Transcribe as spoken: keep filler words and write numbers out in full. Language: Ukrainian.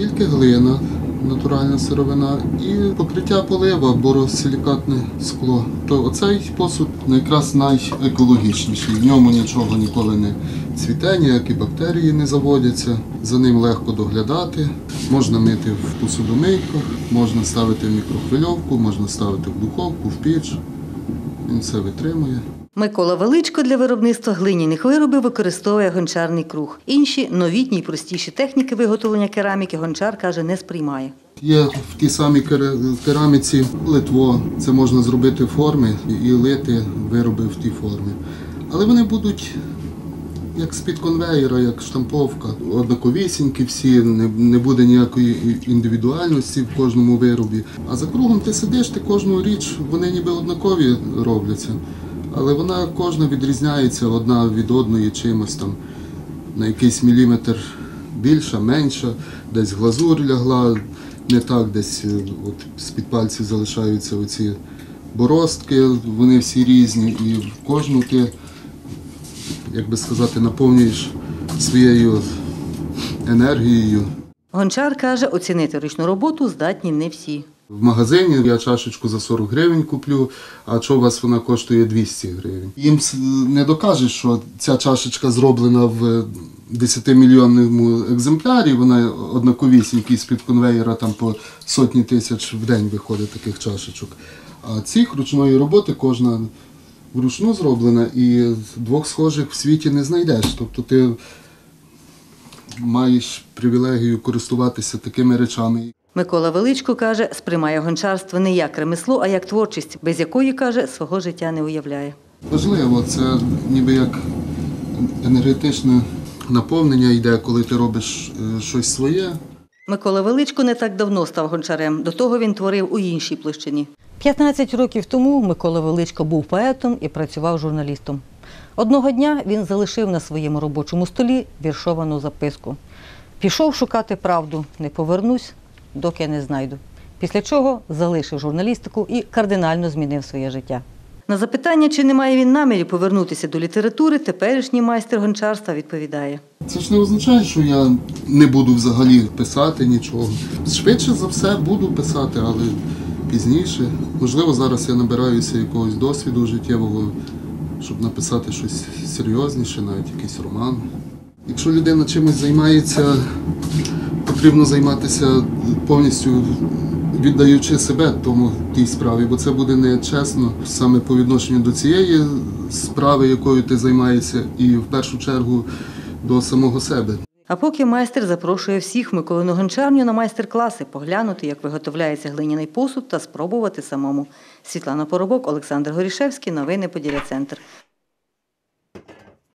тільки глина, натуральна сировина і покриття полива, боросилікатне скло. То оцей посуд якраз найекологічніший. В ньому нічого ніколи не цвіте, ніякі бактерії не заводяться. За ним легко доглядати. Можна мити в посудомийках, можна ставити в мікрохвильовку, можна ставити в духовку, в піч. Він все витримує. Микола Величко для виробництва глиняних виробів використовує гончарний круг. Інші новітні й простіші техніки виготовлення кераміки гончар, каже, не сприймає. Є в тій самій кераміці литво, це можна зробити форми і лити вироби в тій формі. Але вони будуть як з-під конвеєра, як штамповка, однаковісінькі всі, не буде ніякої індивідуальності в кожному виробі. А за кругом ти сидиш, ти кожну річ, вони ніби однакові робляться. Але вона кожна відрізняється одна від одної чимось там, на якийсь міліметр більша, менша, десь глазур лягла, не так, десь от, з-під пальців залишаються оці бороздки, вони всі різні, і в кожну ти, як би сказати, наповнюєш своєю енергією. Гончар каже, оцінити ручну роботу здатні не всі. В магазині я чашечку за сорок гривень куплю, а що у вас вона коштує двісті гривень. Їм не докажеш, що ця чашечка зроблена в десятимільйонному екземплярі, вона однаковісінькі з-під конвеєра, там по сотні тисяч в день виходить таких чашечок. А цих ручної роботи кожна вручну зроблена і двох схожих в світі не знайдеш. Тобто ти маєш привілегію користуватися такими речами. Микола Величко, каже, сприймає гончарство не як ремесло, а як творчість, без якої, каже, свого життя не уявляє. Важливо, це ніби як енергетичне наповнення йде, коли ти робиш щось своє. Микола Величко не так давно став гончарем, до того він творив у іншій площині. п'ятнадцять років тому Микола Величко був поетом і працював журналістом. Одного дня він залишив на своєму робочому столі віршовану записку. «Пішов шукати правду, не повернусь, доки не знайду». Після чого залишив журналістику і кардинально змінив своє життя. На запитання, чи не має він намірів повернутися до літератури, теперішній майстер гончарства відповідає. Це ж не означає, що я не буду взагалі писати нічого. Швидше за все буду писати, але пізніше. Можливо, зараз я набираюся якогось досвіду життєвого, щоб написати щось серйозніше, навіть якийсь роман. Якщо людина чимось займається, потрібно займатися повністю віддаючи себе тому тій справі, бо це буде нечесно саме по відношенню до цієї справи, якою ти займаєшся, і в першу чергу до самого себе. А поки майстер запрошує всіх в Миколину гончарню на майстер-класи, поглянути, як виготовляється глиняний посуд та спробувати самому. Світлана Поробок, Олександр Горішевський. Новини Поділля Центр.